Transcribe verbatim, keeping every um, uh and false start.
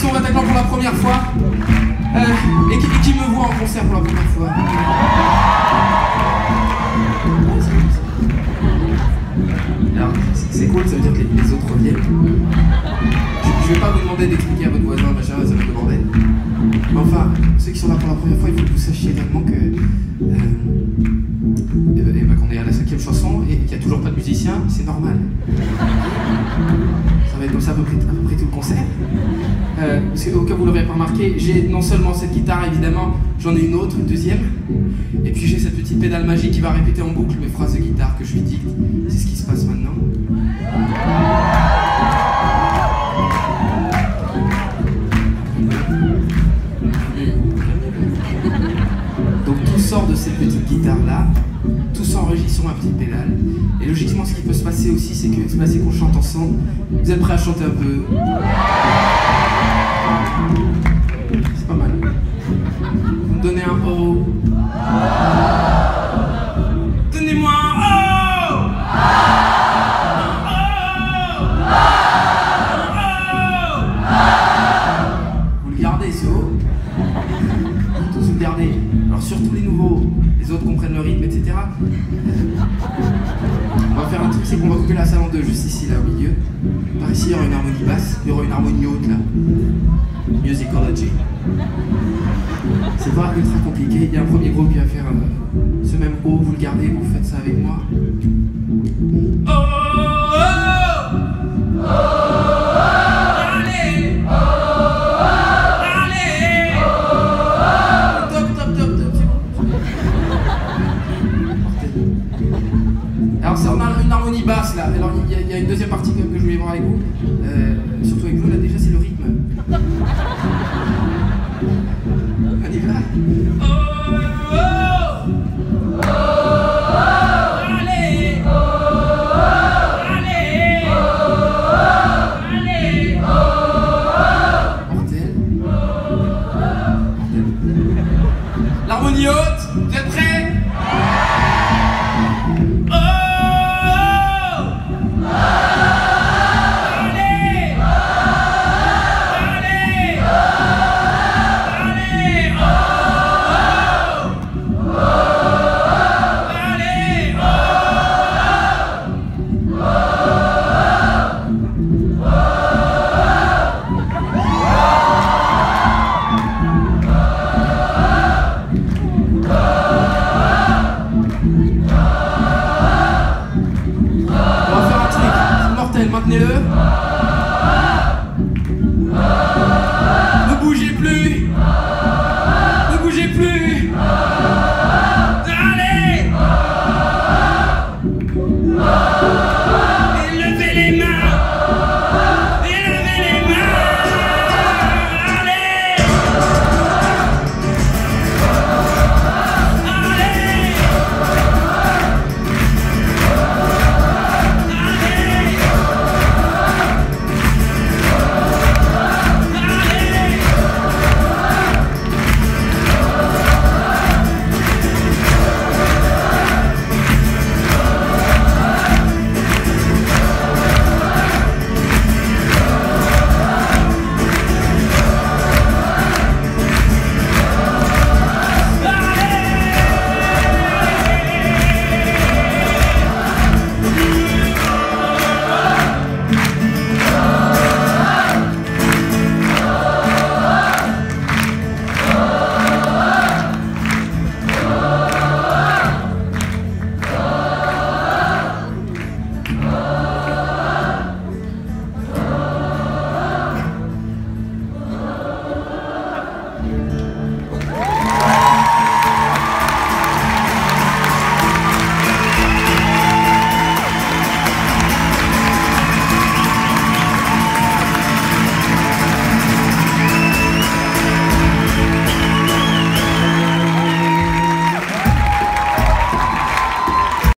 sont au Bataclan pour la première fois euh, et, qui, et qui me voient en concert pour la première fois. Alors, c'est cool, ça veut dire que les, les autres reviennent. Je, je vais pas vous demander d'expliquer à votre voisin, machin, ça va être le bordel. Mais enfin, ceux qui sont là pour la première fois, il faut que vous sachiez réellement que... Euh, et, et bah, qu'on est à la cinquième chanson et qu'il n'y a toujours pas de musicien, c'est normal. Ça va être comme ça à peu près, à peu près tout le concert. Euh, parce qu'au cas où vous l'aurez pas remarqué, j'ai non seulement cette guitare évidemment, j'en ai une autre, une deuxième, et puis j'ai cette petite pédale magique qui va répéter en boucle mes phrases de guitare que je lui dicte. C'est ce qui se passe maintenant. Donc tout sort de cette petite guitare là, tout s'enregistre sur ma petite pédale. Et logiquement, ce qui peut se passer aussi, c'est que c'est passé qu'on chante ensemble. Vous êtes prêts à chanter un peu? C'est pas mal. Vous me donnez un oh. Donnez-moi un oh. Vous le gardez, ce oh. Tous vous le gardez. Alors surtout les nouveaux, les autres comprennent le rythme, et cetera. On va faire un truc, c'est qu'on va couper la salle en deux, juste ici, là, au milieu. Par ici, il y aura une harmonie basse, il y aura une harmonie haute, là. Musicology. C'est pas ultra compliqué. Il y a un premier groupe qui va faire euh, ce même haut, vous le gardez, vous faites ça avec moi. Oh, oh, oh, oh, allez, oh, allez, top, top, top, top, c'est bon. Alors, c'est on a une harmonie basse là. Alors, il y, y a une deuxième partie que, que je voulais voir avec vous. Euh, surtout avec vous, là, déjà, c'est le rythme. On y va. Oh, oh, oh, allez, oh, allez, oh, allez, oh, mortel. Mortel. L'harmonie haute, vous êtes prêts? Maintenez-le. Ne bougez plus.